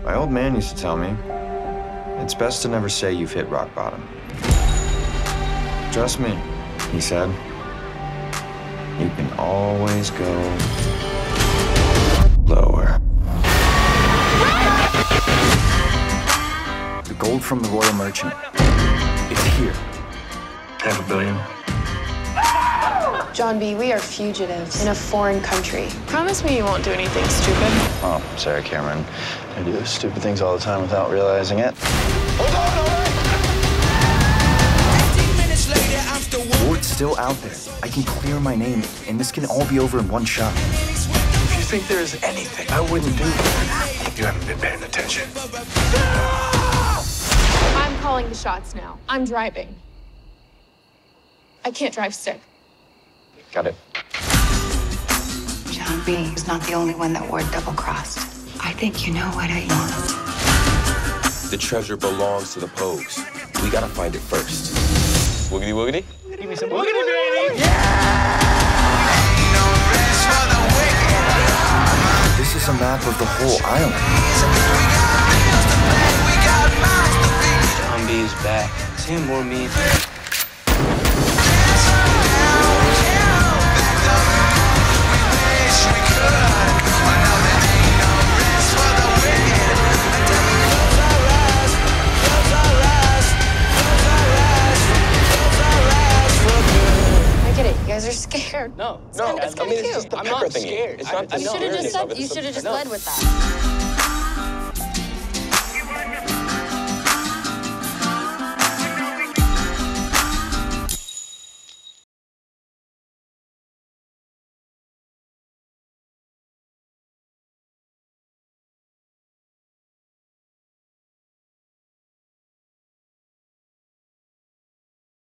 My old man used to tell me, it's best to never say you've hit rock bottom. Trust me, he said, you can always go lower. The gold from the Royal Merchant is here. $500 million. John B., we are fugitives in a foreign country. Promise me you won't do anything stupid. Oh, Sarah Cameron, I do stupid things all the time without realizing it. Hold on, all right? Ward's still out there. I can clear my name, and this can all be over in one shot. If you think there's anything I wouldn't do, you haven't been paying attention. I'm calling the shots now. I'm driving. I can't drive stick. Got it. John B. is not the only one that Ward double-crossed. I think you know what I want. The treasure belongs to the Pogues. We gotta find it first. Woogity woogity? Give me some woogity, baby! This is a map of the whole island. John B. is back. It's him or me. You guys are scared. No. It's kinda cute. It's just the I'm pecker not thingy. scared. It's not the You should have weirdness just of it. led with that.